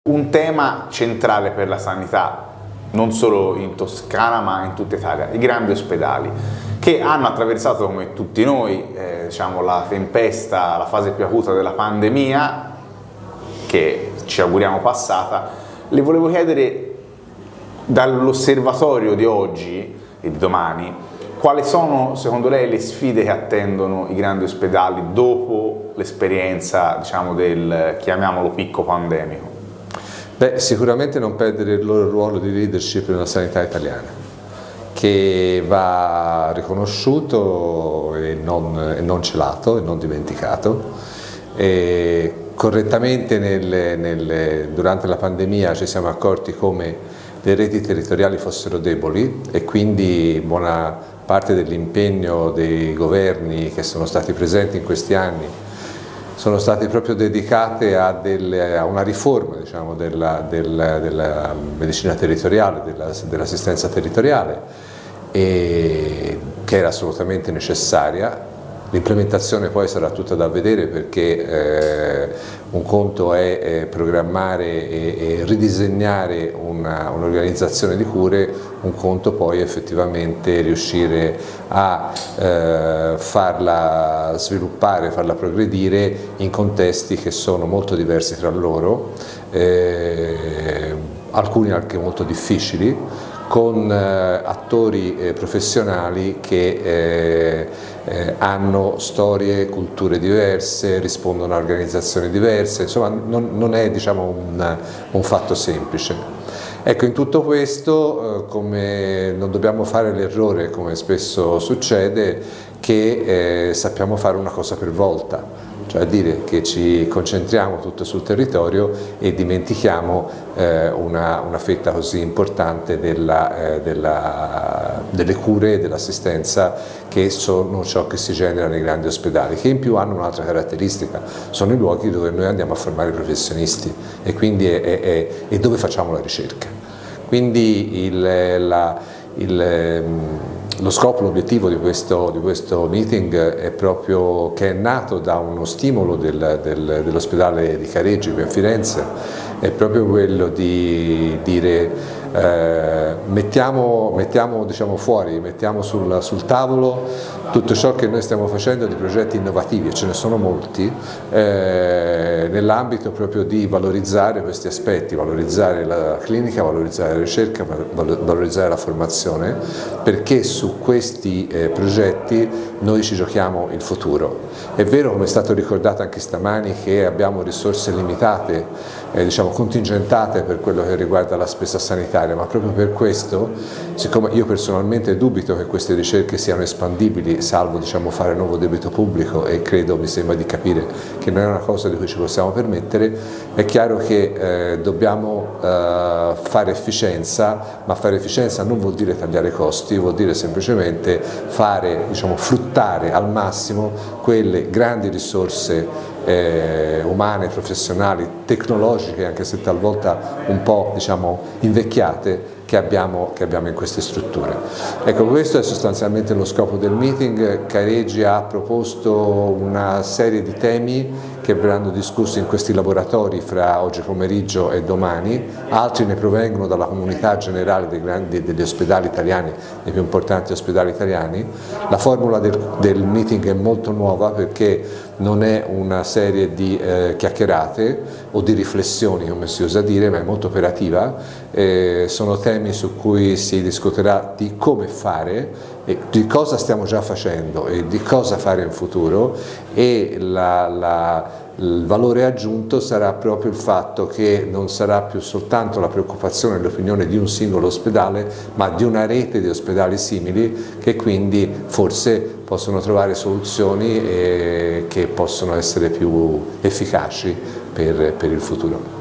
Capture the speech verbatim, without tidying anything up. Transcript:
un tema centrale per la sanità, non solo in Toscana ma in tutta Italia, i grandi ospedali, che hanno attraversato come tutti noi eh, diciamo, la tempesta, la fase più acuta della pandemia, che ci auguriamo passata. Le volevo chiedere, dall'osservatorio di oggi e di domani, quali sono secondo lei le sfide che attendono i grandi ospedali dopo l'esperienza, diciamo, del, chiamiamolo, picco pandemico? Beh, sicuramente non perdere il loro ruolo di leadership nella sanità italiana, che va riconosciuto e non, e non celato e non dimenticato. E correttamente nelle, nelle, durante la pandemia ci siamo accorti come le reti territoriali fossero deboli e quindi buona parte dell'impegno dei governi che sono stati presenti in questi anni sono state proprio dedicate a, delle, a una riforma, diciamo, della, della, della medicina territoriale, dell'assistenza territoriale, e, che era assolutamente necessaria. L'implementazione poi sarà tutta da vedere, perché eh, un conto è, è programmare e, e ridisegnare un'organizzazione di cure, un conto poi effettivamente riuscire a eh, farla sviluppare, farla progredire in contesti che sono molto diversi tra loro, eh, alcuni anche molto difficili, con eh, attori eh, professionali che eh, eh, hanno storie, culture diverse, rispondono a organizzazioni diverse, insomma non, non è, diciamo, un, un fatto semplice. Ecco, in tutto questo eh, come non dobbiamo fare l'errore, come spesso succede, che eh, sappiamo fare una cosa per volta. Cioè a dire che ci concentriamo tutto sul territorio e dimentichiamo eh, una, una fetta così importante della, eh, della, delle cure e dell'assistenza, che sono ciò che si genera nei grandi ospedali, che in più hanno un'altra caratteristica: sono i luoghi dove noi andiamo a formare i professionisti e quindi è, è, è, è dove facciamo la ricerca. Quindi il, la, il, lo scopo, l'obiettivo di questo, di questo meeting è proprio, che è nato da uno stimolo del, del, dell'ospedale di Careggi qui a Firenze, è proprio quello di dire eh, mettiamo, mettiamo diciamo, fuori, mettiamo sul, sul tavolo tutto ciò che noi stiamo facendo di progetti innovativi, e ce ne sono molti, eh, nell'ambito proprio di valorizzare questi aspetti, valorizzare la clinica, valorizzare la ricerca, valorizzare la formazione, perché su questi eh, progetti noi ci giochiamo il futuro. È vero, come è stato ricordato anche stamani, che abbiamo risorse limitate, eh, diciamo contingentate per quello che riguarda la spesa sanitaria, ma proprio per questo, siccome io personalmente dubito che queste ricerche siano espandibili, salvo, diciamo, fare nuovo debito pubblico, e credo, mi sembra di capire, che non è una cosa di cui ci possiamo permettere, è chiaro che eh, dobbiamo eh, fare efficienza, ma fare efficienza non vuol dire tagliare costi, vuol dire semplicemente fare, diciamo, fruttare al massimo quelle grandi risorse eh, umane, professionali, tecnologiche, anche se talvolta un po', diciamo, invecchiate, che abbiamo, che abbiamo in queste strutture. Ecco, questo è sostanzialmente lo scopo del meeting. Careggi ha proposto una serie di temi che verranno discussi in questi laboratori fra oggi pomeriggio e domani, altri ne provengono dalla comunità generale dei grandi, degli ospedali italiani, dei più importanti ospedali italiani. La formula del, del meeting è molto nuova, perché non è una serie di eh, chiacchierate o di riflessioni, come si usa dire, ma è molto operativa. Eh, sono temi su cui si discuterà di come fare, e di cosa stiamo già facendo e di cosa fare in futuro, e la, la, il valore aggiunto sarà proprio il fatto che non sarà più soltanto la preoccupazione e l'opinione di un singolo ospedale, ma di una rete di ospedali simili, che quindi forse possono trovare soluzioni eh, che possono essere più efficaci per, per il futuro.